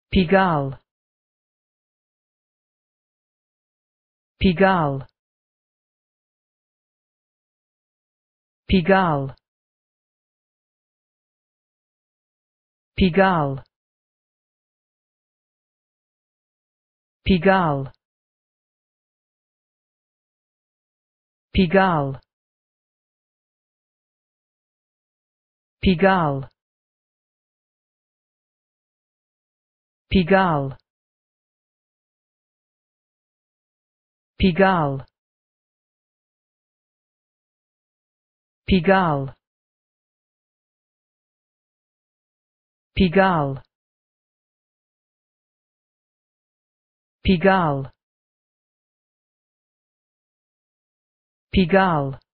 piː'gAl, piː'gAl, piː'gAl, piː'gAl, piঃ'gAl, piঃ'gAl, piঃ'gAl, piঃ'gAl, piঃ'gAl, piঃ'gAl, piঃ'gAl, piঃ'gAl, piঃ'gAl,